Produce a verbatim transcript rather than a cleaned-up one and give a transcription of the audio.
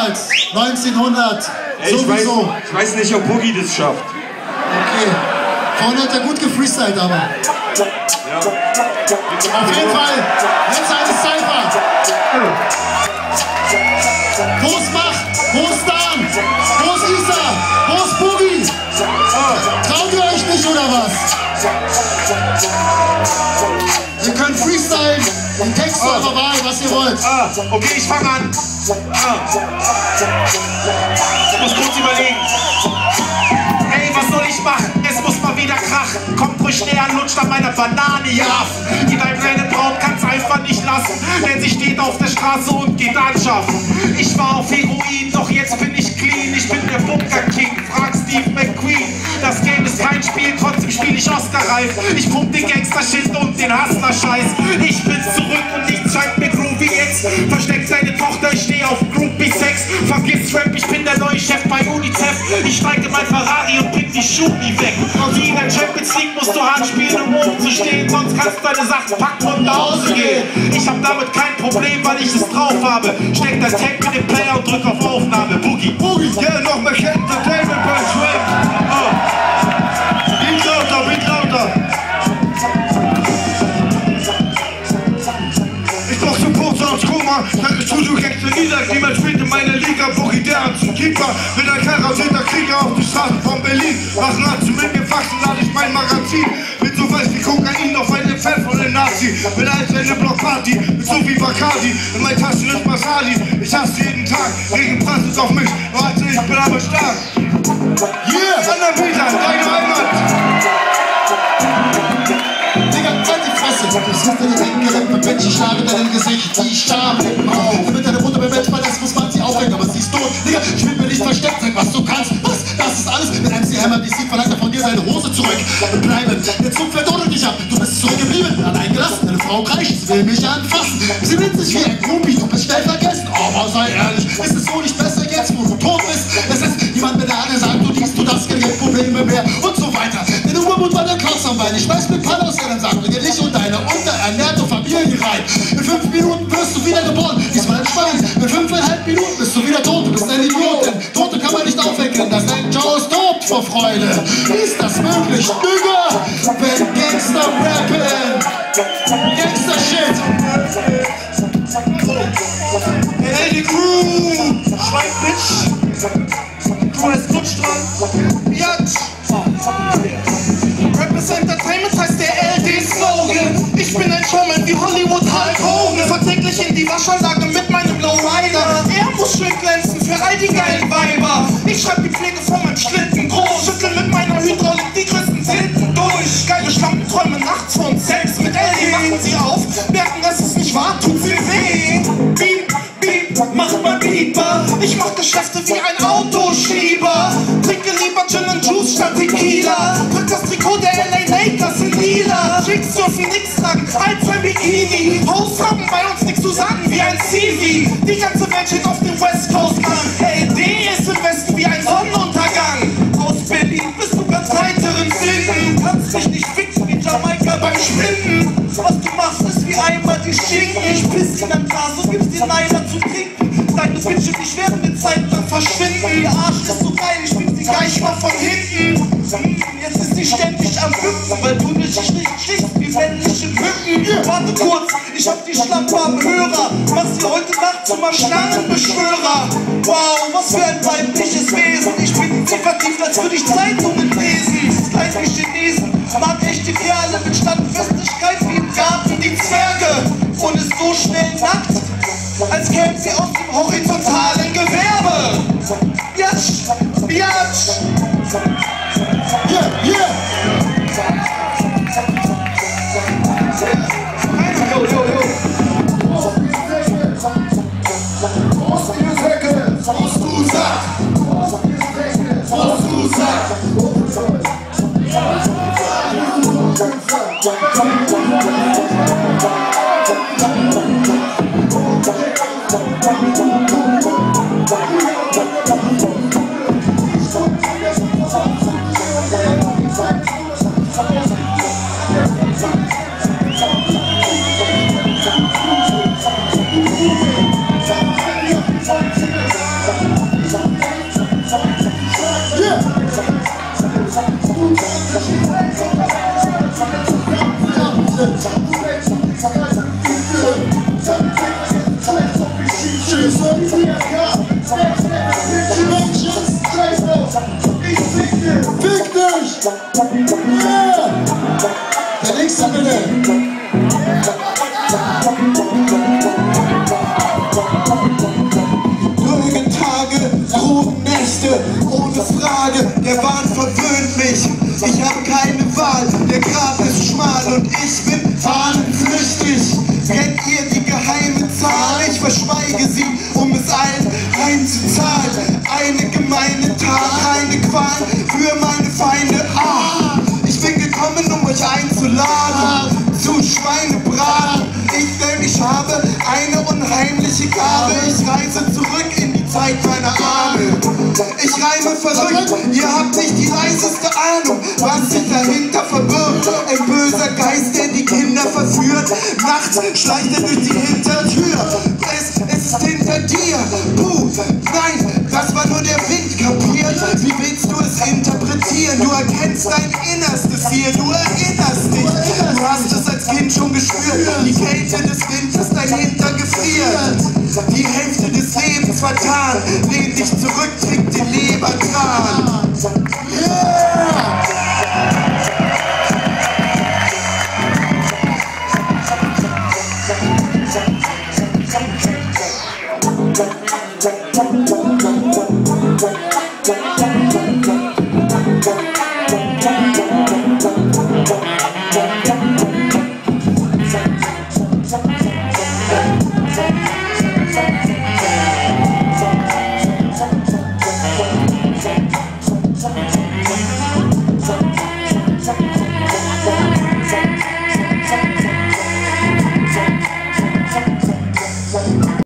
damals, neunzehnhundert, Ey, ich, sowieso. weiß, ich weiß nicht, ob Boogie das schafft. Okay, vorhin hat er gut gefreestylt, aber. Ja. Auf jeden Fall, jetzt eine Cypher. Wo ist Macht? Wo ist Dan? Wo ist Isa? Wo ist Boogie? Traut ihr euch nicht, oder was? Ihr könnt freestylen, den Text ah. eurer Wahl, was ihr wollt. Ah, okay, ich fange an. Ah. Ich muss kurz überlegen. Ey, was soll ich machen? Es muss mal wieder krachen. Kommt ruhig näher, lutscht an meiner Banane, ihr Affen. Die dein kleine Braut kann's einfach nicht lassen, denn sie steht auf der Straße und geht anschaffen. Ich war auf Heroin, doch jetzt bin ich clean. Ich bin der Bunker King, frag Steve McQueen. Das Game ist kein Spiel, trotzdem spiel ich Oscar-reif. Ich pump den Gangster-Shit und den Hustler-Scheiß. Ich bin zurück und nichts scheint mir groovy jetzt. Versteck deine Tochter, ich steh auf Groupie-Sex. Vergiss Rap, ich bin der neue Chef bei UNICEF. Ich steige mein Ferrari und bring die Schubi weg. Wie in der Champions League musst du hart spielen, um oben zu stehen. Sonst kannst du deine Sachen packen und nach Hause gehen. Ich hab damit kein Problem, weil ich es drauf habe. Steck das Tape mit dem Player und drück auf Aufnahme. Boogie, Boogie, yeah, noch mehr Entertainment beim Schwenk. Oh. Beat lauter, Beat lauter. Ich brauch Support aus Koma. Danke Studio Gangster Niederg. Niemand spielt in meiner Liga. Boogie, der hat zum Keeper. Bin ein karasierter Krieger auf die Straßen von Berlin. Mach Nazi mit mir wachsen, lade ich mein Magazin. Bin so weiß wie Kokain auf einen Fan von den Nazi. Bin als eine Blockparty, bin so wie Bacardi. In meinen Taschen ist Masali. Ich hasse jeden Tag. Regen prasselt auf mich. Warte, ich bin aber stark. Yeah, Anna-Peter, deine Heimat. Digga, halt die Fresse. Das ist hinter die Hänge, mit Bitch, ich schlage dein Gesicht, die Starbe im Auge. Damit deine Mutter beim Bett verlässt, muss man sie aufhängen, aber sie ist tot. Digga, ich will mir nicht versteckt sein, was du kannst. Was? Das ist alles. Wenn M C Hammer dich sieht, verlangt er von dir seine Hose zurück. Und bleiben. Der Zug fährt ohne dich ab. Du bist zurückgeblieben, allein gelassen. Deine Frau kreischt, sie will mich anfassen. Sie will sich wie ein Groupie, du bist schnell vergessen. Aber sei ehrlich, ist es so nicht besser jetzt, wo du tot bist? Es ist niemand mehr da, der sagt, du dies, du das, keine Probleme mehr und so weiter. Denn du Urmut war der Klaus am Bein. Ich weiß mit Panos, der dann sagt, bringe dich und deine unterernährte Familie rein. In fünf Minuten wirst du wieder geboren, diesmal ein Schwein. In fünfeinhalb Minuten bist du wieder tot, du bist ein Idiot. Denn Tote kann man nicht aufwecken, das denkt Joe ist tot vor Freude. Wie ist das möglich, Digga? Wenn Gangster rappen, Gangster-Shit. Hey, die Crew! Schweig, Bitch! Du heißt Blutstrahl! Jatsch! Rap ist Entertainment, heißt der L D-Slogan. Ich bin ein Showman wie Hollywood Hulk Hogan. Vertäglich in die Waschanlage mit meinem Lowrider. Er muss schön glänzen für all die geilen Weiber. Ich schreib die Pflege von meinem Schlitten groß. Schüttel mit meiner Hydraulik die größten Tinten durch. Geile Schlammträume nachts von Sex mit L D. Machen sie auf, merken, dass es nicht wahr, tut sie weh. Beep, beep, macht mal Beeper. Ich mach Geschäfte wie ein Autoschieber. Trinke lieber Gin and Juice statt Tequila. Drück das Trikot der L A Lakers in lila. Chicks dürfen nix tragen als ein Bikini. Hosts haben bei uns nichts zu sagen wie ein C V. Die ganze Welt steht auf dem West Coast an. L D ist im Westen wie ein Sonnenuntergang. Aus Berlin bist du ganz heiteren Finden. Kannst dich nicht fixen wie Jamaika beim Spinnen. Was du machst ist wie einmal die Schinken. Ich piss in dein Glas und gibst dir Neider zu trinken. Deine Bitche, ich werde eine Zeit lang verschwinden. Ihr Arsch ist so geil, ich spiel sie gleich mal von hinten. Jetzt ist sie ständig am Hüpfen, weil du dich nicht schickst wie männliche Mücken. Warte kurz, ich hab die Schlampe am Hörer. Mach sie heute Nacht zu meinem Schlangenbeschwörer. Wow, was für ein weibliches Wesen. Ich bin so vertieft, als würde ich Zeitungen lesen. Kleine Chinesen, mag echte Kerle mit Standfestigkeit wie im Garten die Zwerge. Und ist so schnell nackt, als kämen sie aus dem horizontalen Gewerbe. Jatsch, jatsch. Yeah, yeah. Yo, yo, yo. Was du sagst, was du sagst. Fick dich! Yeah! Der nächste bitte! Ruhige Tage, Nächte, ohne Frage, der Wahn verwöhnt mich. Ich hab keine Wahl, der Grab ist schmal und ich bin fahnenflüchtig. Kennt ihr die geheime Zahl? Ich verschweige sie, um es allen einzuzahlen. Eine gemeine Tat, eine Qual für meine Feinde. Ah, ich bin gekommen, um euch einzuladen zu Schweinebraten. Ich denn ich habe eine unheimliche Gabe. Ich reise zurück in die Zeit meiner Ahnen. Ich reime verrückt, ihr habt nicht die leiseste Ahnung, was sich dahinter verbirgt. Ein böser Geist, der die Kinder verführt. Nachts schleicht er durch die Hintertür. Es, es ist hinter dir. Puh, nein, das war nur der Wind, kapiert? Wie willst du es interpretieren? Du erkennst dein Innerstes hier, du erinnerst dich. Du hast es als Kind schon gespürt. Die Kälte des Winters, dein Hinter gefriert. Die Hälfte des Lebens vertan. Lehn dich zurück, trink den Lebertran. Yeah!